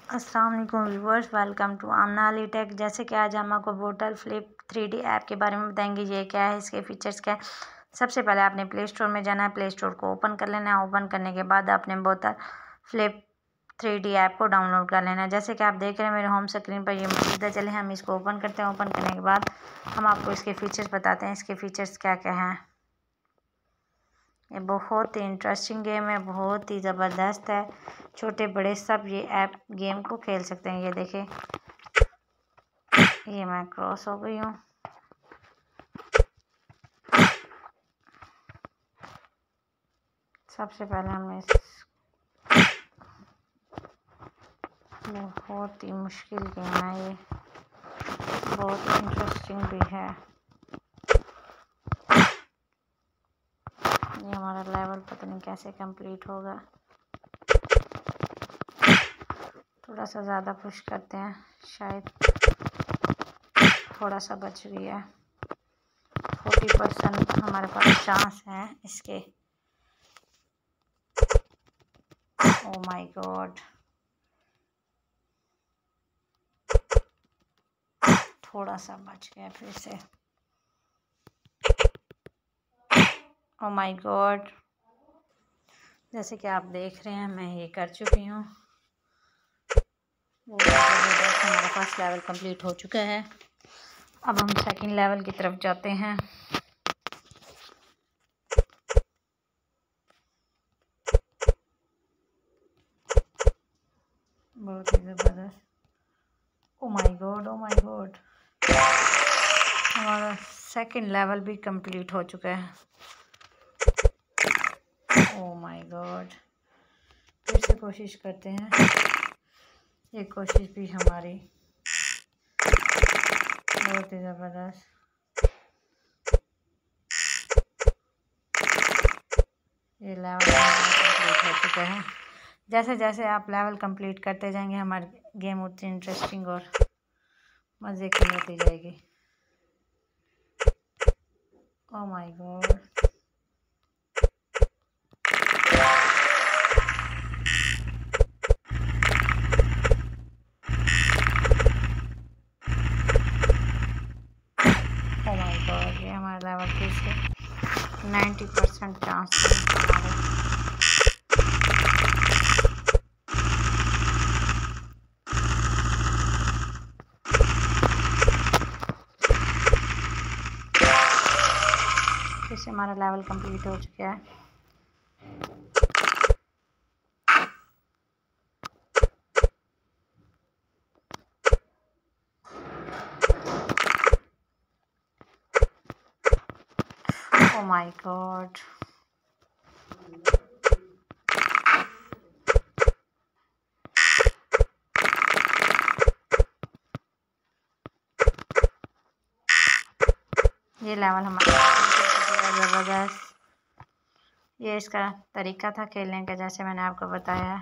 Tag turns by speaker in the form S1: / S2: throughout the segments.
S1: अस्सलाम वालेकुम viewers, welcome to Aamna Ali Tech. जैसे कि आज हम आपको बोटल फ्लिप 3D ऐप के बारे में बताएंगे। ये क्या है, इसके फीचर्स क्या है। सबसे पहले आपने प्ले स्टोर में जाना है, प्ले स्टोर को ओपन कर लेना है। ओपन करने के बाद आपने बोटल फ्लिप 3D ऐप को डाउनलोड कर लेना है। जैसे कि आप देख रहे हैं मेरे होम स्क्रीन पर ये मौजूद है। चले हम इसको ओपन करते हैं। ओपन करने के बाद हम आपको इसके फीचर्स बताते हैं, इसके फीचर्स क्या क्या हैं। ये बहुत ही इंटरेस्टिंग गेम है, बहुत ही ज़बरदस्त है। छोटे बड़े सब ये ऐप गेम को खेल सकते हैं। ये देखें, ये मैं क्रॉस हो गई हूँ। सबसे पहले हमें बहुत ही मुश्किल गेम है ये, बहुत इंटरेस्टिंग भी है। ये हमारा लेवल पता नहीं कैसे कंप्लीट होगा। थोड़ा सा ज़्यादा पुश करते हैं, शायद थोड़ा सा बच गया है। 40% हमारे पास चांस है इसके। ओ माय गॉड, थोड़ा सा बच गया फिर से। ओ माय गॉड, जैसे कि आप देख रहे हैं मैं ये कर चुकी हूँ। हमारे पास लेवल कंप्लीट हो चुका है। अब हम सेकंड लेवल की तरफ जाते हैं। बहुत ही ज़बरदस्त। Oh my God, oh my God, हमारा सेकंड लेवल भी कंप्लीट हो चुका है। ओ माय गॉड, फिर से कोशिश करते हैं। ये कोशिश भी हमारी बहुत ही ज़बरदस्त। ये लेवल कंप्लीट हो चुका है। जैसे जैसे आप लेवल कंप्लीट करते जाएंगे हमारी गेम उतनी इंटरेस्टिंग और मज़े की होती जाएगी। Oh my God, oh my God, ये हमारा लेवल फिर से 90% चांस है हमारे। फिर से हमारा लेवल कंप्लीट हो चुका है। Oh my God, ये लेवल हमारा ज़बरदस्त। ये इसका तरीका था खेलने का, जैसे मैंने आपको बताया।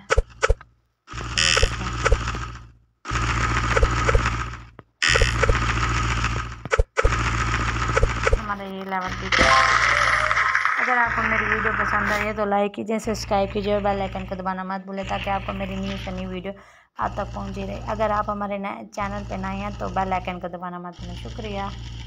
S1: हमारा ये लेवल भी। अगर आपको मेरी वीडियो पसंद आई है तो लाइक कीजिए, सब्सक्राइब कीजिए और बेल आइकन को दबाना मत भूलें, ताकि आपको मेरी न्यू से न्यू वीडियो आप तक पहुंची रहे। अगर आप हमारे चैनल पे नए हैं तो बेल आइकन को दबाना मत भूलें। शुक्रिया।